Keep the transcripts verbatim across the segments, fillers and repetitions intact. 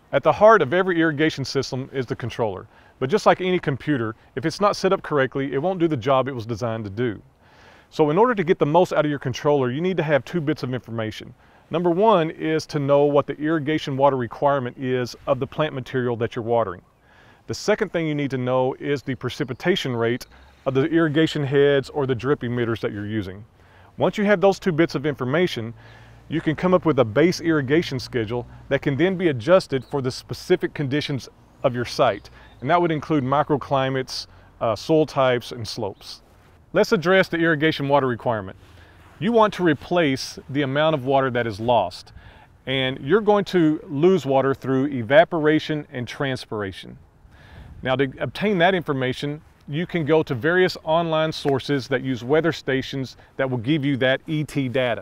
At the heart of every irrigation system is the controller. But just like any computer, if it's not set up correctly, it won't do the job it was designed to do. So in order to get the most out of your controller, you need to have two bits of information. Number one is to know what the irrigation water requirement is of the plant material that you're watering. The second thing you need to know is the precipitation rate of the irrigation heads or the drip emitters that you're using. Once you have those two bits of information, you can come up with a base irrigation schedule that can then be adjusted for the specific conditions of your site. And that would include microclimates, uh, soil types, and slopes. Let's address the irrigation water requirement. You want to replace the amount of water that is lost, and you're going to lose water through evaporation and transpiration. Now, to obtain that information, you can go to various online sources that use weather stations that will give you that E T data.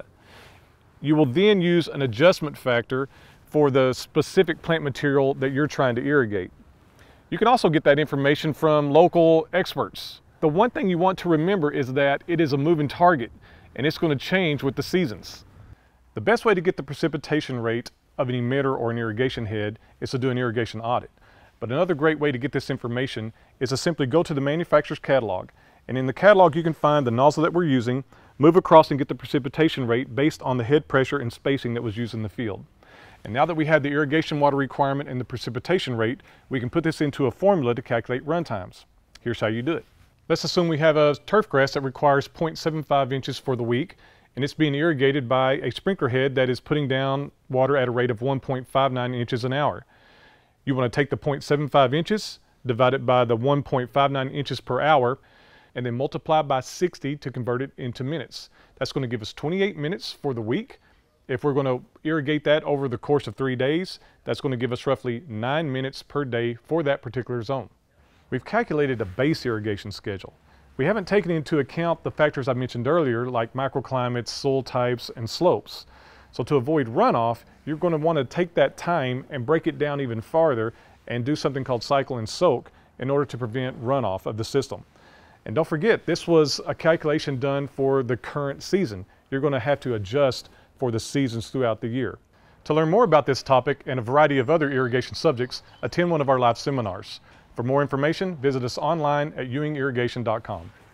You will then use an adjustment factor for the specific plant material that you're trying to irrigate. You can also get that information from local experts. The one thing you want to remember is that it is a moving target and it's going to change with the seasons. The best way to get the precipitation rate of an emitter or an irrigation head is to do an irrigation audit. But another great way to get this information is to simply go to the manufacturer's catalog. And in the catalog you can find the nozzle that we're using, move across and get the precipitation rate based on the head pressure and spacing that was used in the field. And now that we have the irrigation water requirement and the precipitation rate, we can put this into a formula to calculate run times. Here's how you do it. Let's assume we have a turf grass that requires zero point seven five inches for the week, and it's being irrigated by a sprinkler head that is putting down water at a rate of one point five nine inches an hour. You want to take the zero point seven five inches, divide it by the one point five nine inches per hour, and then multiply by sixty to convert it into minutes. That's going to give us twenty-eight minutes for the week. If we're going to irrigate that over the course of three days, that's going to give us roughly nine minutes per day for that particular zone. We've calculated a base irrigation schedule. We haven't taken into account the factors I mentioned earlier, like microclimates, soil types, and slopes. So to avoid runoff, you're going to want to take that time and break it down even farther and do something called cycle and soak in order to prevent runoff of the system. And don't forget, this was a calculation done for the current season. You're going to have to adjust for the seasons throughout the year. To learn more about this topic and a variety of other irrigation subjects, attend one of our live seminars. For more information, visit us online at ewing irrigation dot com.